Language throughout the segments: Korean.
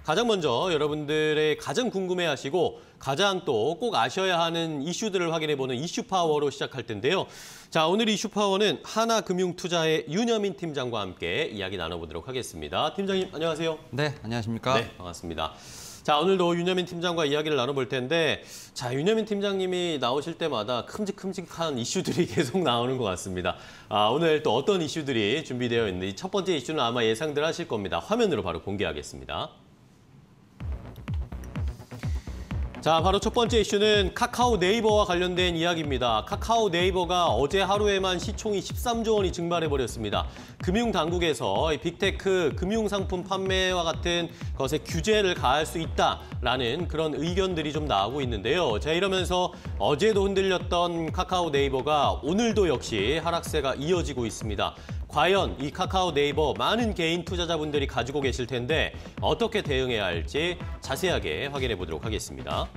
가장 먼저 여러분들의 가장 궁금해하시고 가장 또 꼭 아셔야 하는 이슈들을 확인해보는 이슈파워로 시작할 텐데요. 자, 오늘 이슈파워는 하나금융투자의 윤여민 팀장과 함께 이야기 나눠보도록 하겠습니다. 팀장님, 안녕하세요. 네, 안녕하십니까? 네, 반갑습니다. 자, 오늘도 윤여민 팀장과 이야기를 나눠볼 텐데, 자, 윤여민 팀장님이 나오실 때마다 큼직큼직한 이슈들이 계속 나오는 것 같습니다. 오늘 또 어떤 이슈들이 준비되어 있는지 첫 번째 이슈는 아마 예상들 하실 겁니다. 화면으로 바로 공개하겠습니다. 자, 바로 첫 번째 이슈는 카카오 네이버와 관련된 이야기입니다. 카카오 네이버가 어제 하루에만 시총이 13조 원이 증발해버렸습니다. 금융당국에서 빅테크 금융상품 판매와 같은 것에 규제를 가할 수 있다라는 그런 의견들이 좀 나오고 있는데요. 자, 이러면서 어제도 흔들렸던 카카오 네이버가 오늘도 역시 하락세가 이어지고 있습니다. 과연 이 카카오 네이버 많은 개인 투자자분들이 가지고 계실 텐데 어떻게 대응해야 할지 자세하게 확인해 보도록 하겠습니다.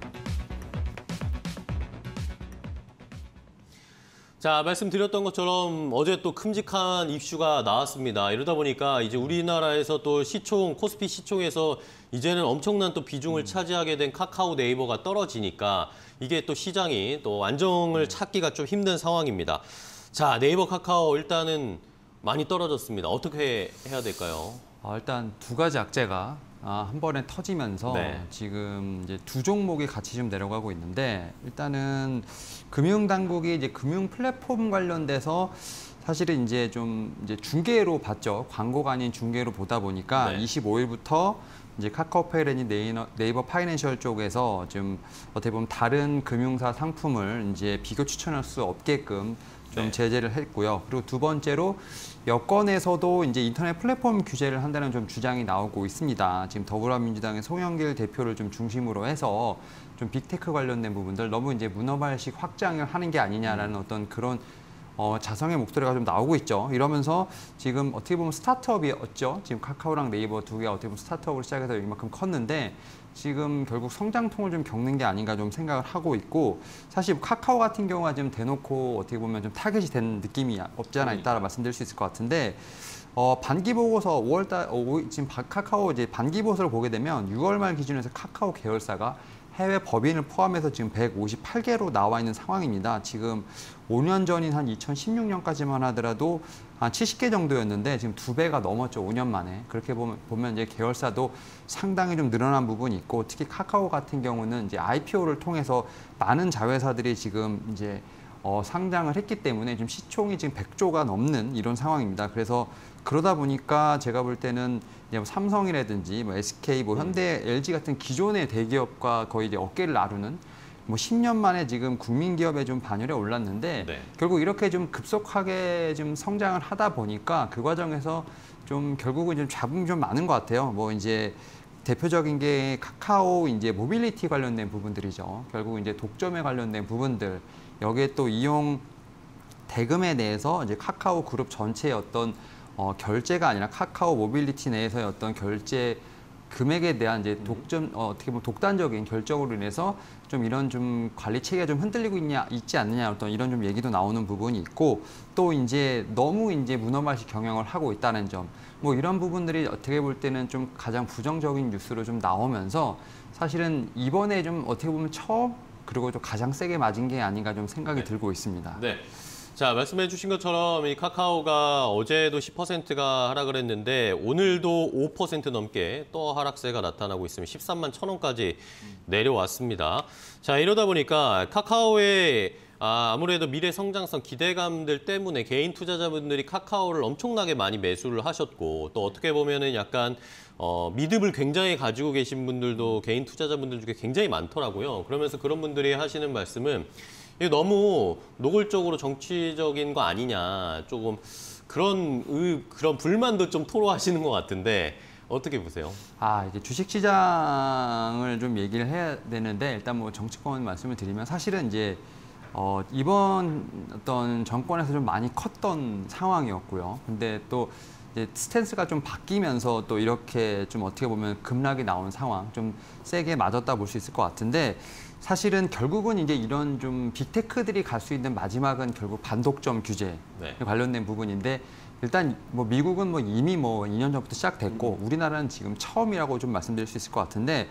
자, 말씀드렸던 것처럼 어제 또 큼직한 이슈가 나왔습니다. 이러다 보니까 이제 우리나라에서 또 시총, 코스피 시총에서 이제는 엄청난 또 비중을 차지하게 된 카카오 네이버가 떨어지니까 이게 또 시장이 또 안정을 찾기가 좀 힘든 상황입니다. 자, 네이버 카카오 일단은 많이 떨어졌습니다. 어떻게 해야 될까요? 일단 두 가지 악재가 한 번에 터지면서 네. 지금 이제 두 종목이 같이 좀 내려가고 있는데, 일단은 금융당국이 이제 금융 플랫폼 관련돼서 사실은 이제 좀 중개로 봤죠. 광고가 아닌 중개로 보다 보니까 네. 25일부터 이제 카카오페이라니 네이버 파이낸셜 쪽에서 좀 어떻게 보면 다른 금융사 상품을 이제 비교 추천할 수 없게끔 좀 네. 제재를 했고요. 그리고 두 번째로 여권에서도 이제 인터넷 플랫폼 규제를 한다는 좀 주장이 나오고 있습니다. 지금 더불어민주당의 송영길 대표를 좀 중심으로 해서 좀 빅테크 관련된 부분들 너무 이제 문어발식 확장을 하는 게 아니냐라는 어떤 그런 자성의 목소리가 좀 나오고 있죠. 이러면서 지금 어떻게 보면 스타트업이었죠. 지금 카카오랑 네이버 두 개가 어떻게 보면 스타트업으로 시작해서 이만큼 컸는데 지금 결국 성장통을 좀 겪는 게 아닌가 좀 생각을 하고 있고, 사실 카카오 같은 경우가 지금 대놓고 어떻게 보면 좀 타겟이 된 느낌이 없지 않아 있다라 말씀드릴 수 있을 것 같은데, 반기 보고서 5월달 지금 카카오 이제 반기 보고서를 보게 되면 6월 말 기준에서 카카오 계열사가 해외 법인을 포함해서 지금 158개로 나와 있는 상황입니다. 지금 5년 전인 한 2016년까지만 하더라도 한 70개 정도였는데 지금 2배가 넘었죠. 5년 만에. 그렇게 보면 이제 계열사도 상당히 좀 늘어난 부분이 있고, 특히 카카오 같은 경우는 이제 IPO를 통해서 많은 자회사들이 지금 이제 상장을 했기 때문에 지금 시총이 지금 100조가 넘는 이런 상황입니다. 그래서 그러다 보니까 제가 볼 때는 이제 뭐 삼성이라든지 뭐 SK, 뭐 현대, LG 같은 기존의 대기업과 거의 이제 어깨를 나르는 뭐 10년 만에 지금 국민 기업에 좀 반열에 올랐는데, 네. 결국 이렇게 좀 급속하게 좀 성장을 하다 보니까 그 과정에서 좀 결국은 좀 잡음이 좀 많은 것 같아요. 뭐 이제 대표적인 게 카카오 이제 모빌리티 관련된 부분들이죠. 결국 이제 독점에 관련된 부분들, 여기에 또 이용 대금에 대해서 이제 카카오 그룹 전체의 어떤 결제가 아니라 카카오 모빌리티 내에서의 어떤 결제 금액에 대한 이제 어떻게 보면 독단적인 결정으로 인해서 좀 이런 좀 관리 체계가 좀 흔들리고 있지 않느냐, 어떤 이런 좀 얘기도 나오는 부분이 있고, 또 이제 너무 이제 문어발식 경영을 하고 있다는 점, 뭐 이런 부분들이 어떻게 볼 때는 좀 가장 부정적인 뉴스로 좀 나오면서 사실은 이번에 좀 어떻게 보면 처음 그리고 좀 가장 세게 맞은 게 아닌가 좀 생각이 들고 있습니다. 네. 자, 말씀해 주신 것처럼 이 카카오가 어제도 10%가 하락을 했는데 오늘도 5% 넘게 또 하락세가 나타나고 있으면 13만 1,000원까지 내려왔습니다. 자, 이러다 보니까 카카오의 아무래도 미래 성장성 기대감들 때문에 개인 투자자분들이 카카오를 엄청나게 많이 매수를 하셨고, 또 어떻게 보면은 약간 믿음을 굉장히 가지고 계신 분들도 개인 투자자분들 중에 굉장히 많더라고요. 그러면서 그런 분들이 하시는 말씀은 이게 너무 노골적으로 정치적인 거 아니냐, 조금 그런 불만도 좀 토로하시는 것 같은데 어떻게 보세요? 이제 주식시장을 좀 얘기를 해야 되는데, 일단 뭐 정치권 말씀을 드리면 사실은 이제 이번 어떤 정권에서 좀 많이 컸던 상황이었고요. 근데 또 이제 스탠스가 좀 바뀌면서 또 이렇게 좀 어떻게 보면 급락이 나온 상황, 좀 세게 맞았다 볼 수 있을 것 같은데, 사실은 결국은 이제 이런 좀 빅테크들이 갈 수 있는 마지막은 결국 반독점 규제 네. 관련된 부분인데, 일단 뭐 미국은 뭐 이미 뭐 2년 전부터 시작됐고 우리나라는 지금 처음이라고 좀 말씀드릴 수 있을 것 같은데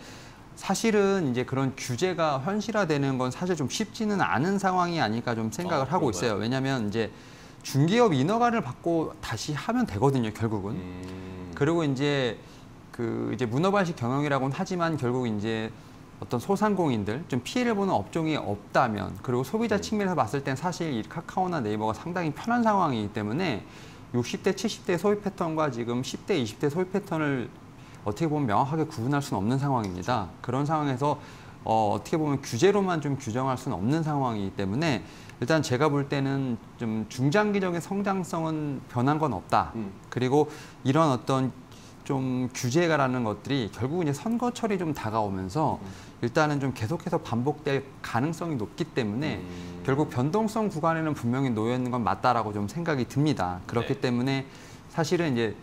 사실은 이제 그런 규제가 현실화되는 건 사실 좀 쉽지는 않은 상황이 아닐까 좀 생각을 하고 있어요. 왜냐하면 이제 중기업 인허가를 받고 다시 하면 되거든요, 결국은. 그리고 이제 그 이제 문어발식 경영이라고는 하지만 결국 이제 어떤 소상공인들 좀 피해를 보는 업종이 없다면 그리고 소비자 측면에서 봤을 땐 사실 이 카카오나 네이버가 상당히 편한 상황이기 때문에 60대, 70대 소비 패턴과 지금 10대, 20대 소비 패턴을 어떻게 보면 명확하게 구분할 수는 없는 상황입니다. 그런 상황에서 어떻게 보면 규제로만 좀 규정할 수는 없는 상황이기 때문에 일단 제가 볼 때는 좀 중장기적인 성장성은 변한 건 없다. 그리고 이런 어떤 좀 규제가라는 것들이 결국은 이제 선거철이 좀 다가오면서 일단은 좀 계속해서 반복될 가능성이 높기 때문에 결국 변동성 구간에는 분명히 놓여 있는 건 맞다라고 좀 생각이 듭니다. 그렇기 네. 때문에 사실은 이제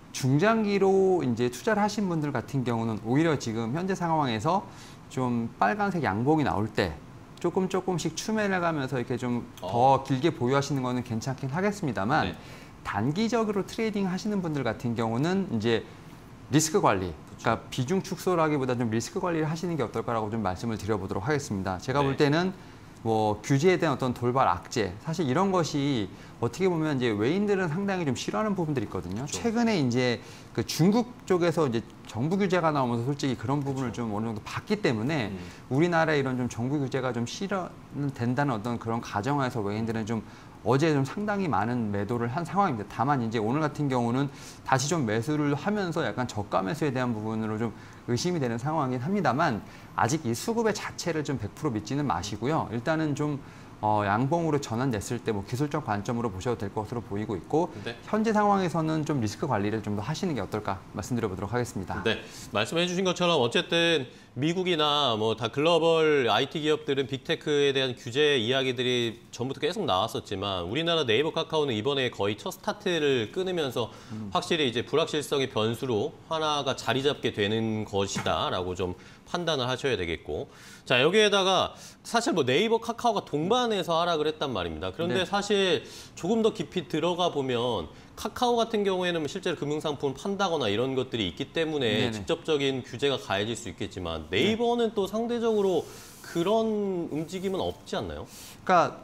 중장기로 이제 투자를 하신 분들 같은 경우는 오히려 지금 현재 상황에서 좀 빨간색 양봉이 나올 때 조금씩 추매를 가면서 이렇게 좀 더 길게 보유하시는 거는 괜찮긴 하겠습니다만 네. 단기적으로 트레이딩 하시는 분들 같은 경우는 이제 리스크 관리, 그러니까 비중 축소라기보다 좀 리스크 관리를 하시는 게 어떨까라고 좀 말씀을 드려보도록 하겠습니다. 제가 네. 볼 때는 뭐 규제에 대한 어떤 돌발 악재, 사실 이런 것이 어떻게 보면 이제 외인들은 상당히 좀 싫어하는 부분들이 있거든요. 그렇죠. 최근에 이제 그 중국 쪽에서 이제 정부 규제가 나오면서 솔직히 그런 부분을 좀 어느 정도 봤기 때문에 우리나라의 이런 좀 정부 규제가 좀 실현된다는 어떤 그런 가정하에서 외인들은 좀 어제 좀 상당히 많은 매도를 한 상황입니다. 다만 이제 오늘 같은 경우는 다시 좀 매수를 하면서 약간 저가 매수에 대한 부분으로 좀 의심이 되는 상황이긴 합니다만 아직 이 수급의 자체를 좀 100% 믿지는 마시고요. 일단은 좀 양봉으로 전환됐을 때 뭐 기술적 관점으로 보셔도 될 것으로 보이고 있고 네. 현재 상황에서는 좀 리스크 관리를 좀 더 하시는 게 어떨까 말씀드려보도록 하겠습니다. 네, 말씀해 주신 것처럼 어쨌든 미국이나 뭐 다 글로벌 IT 기업들은 빅테크에 대한 규제 이야기들이 전부터 계속 나왔었지만 우리나라 네이버 카카오는 이번에 거의 첫 스타트를 끊으면서 확실히 이제 불확실성의 변수로 하나가 자리 잡게 되는 것이다라고 좀 판단을 하셔야 되겠고. 자, 여기에다가 사실 뭐 네이버 카카오가 동반해서 하락을 했단 말입니다. 그런데 네. 사실 조금 더 깊이 들어가 보면 카카오 같은 경우에는 실제로 금융상품을 판다거나 이런 것들이 있기 때문에 네네. 직접적인 규제가 가해질 수 있겠지만 네이버는 또 상대적으로 그런 움직임은 없지 않나요? 그러니까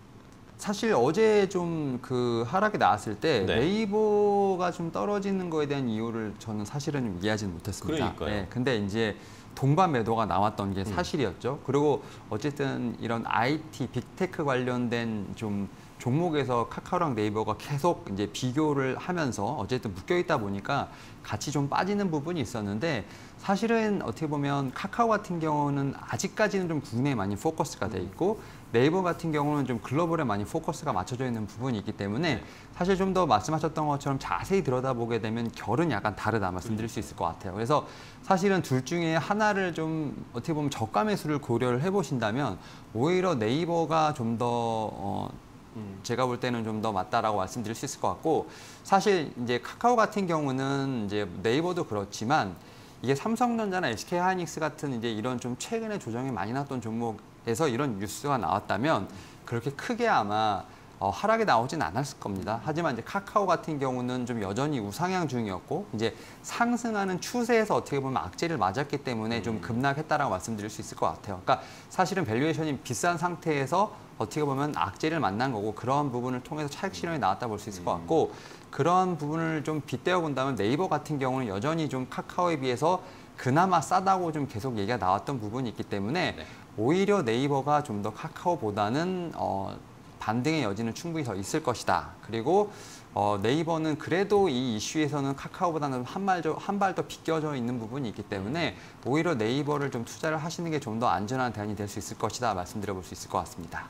사실 어제 좀 그 하락이 나왔을 때 네. 네이버가 좀 떨어지는 거에 대한 이유를 저는 사실은 좀 이해하지는 못했습니다. 그러니까요. 네, 근데 이제 동반 매도가 나왔던 게 사실이었죠. 그리고 어쨌든 이런 IT, 빅테크 관련된 좀 종목에서 카카오랑 네이버가 계속 이제 비교를 하면서 어쨌든 묶여 있다 보니까 같이 좀 빠지는 부분이 있었는데 사실은 어떻게 보면 카카오 같은 경우는 아직까지는 좀 국내에 많이 포커스가 돼 있고 네이버 같은 경우는 좀 글로벌에 많이 포커스가 맞춰져 있는 부분이 있기 때문에 사실 좀 더 말씀하셨던 것처럼 자세히 들여다보게 되면 결은 약간 다르다 말씀드릴 수 있을 것 같아요. 그래서 사실은 둘 중에 하나를 좀 어떻게 보면 저가 매수를 고려를 해보신다면 오히려 네이버가 좀 더 제가 볼 때는 좀 더 맞다라고 말씀드릴 수 있을 것 같고 사실 이제 카카오 같은 경우는 이제 네이버도 그렇지만 이게 삼성전자나 SK하이닉스 같은 이제 이런 좀 최근에 조정이 많이 났던 종목에서 이런 뉴스가 나왔다면 그렇게 크게 아마 하락이 나오진 않았을 겁니다. 하지만 이제 카카오 같은 경우는 좀 여전히 우상향 중이었고 이제 상승하는 추세에서 어떻게 보면 악재를 맞았기 때문에 좀 급락했다라고 말씀드릴 수 있을 것 같아요. 그러니까 사실은 밸류에이션이 비싼 상태에서 어떻게 보면 악재를 만난 거고 그러한 부분을 통해서 차익 실현이 나왔다 볼 수 있을 것 같고 그러한 부분을 좀 빗대어 본다면 네이버 같은 경우는 여전히 좀 카카오에 비해서 그나마 싸다고 좀 계속 얘기가 나왔던 부분이 있기 때문에 네. 오히려 네이버가 좀 더 카카오보다는 반등의 여지는 충분히 더 있을 것이다. 그리고 네이버는 그래도 이 이슈에서는 카카오보다는 한 발 더 비껴져 있는 부분이 있기 때문에 오히려 네이버를 좀 투자를 하시는 게 좀 더 안전한 대안이 될 수 있을 것이다 말씀드려볼 수 있을 것 같습니다.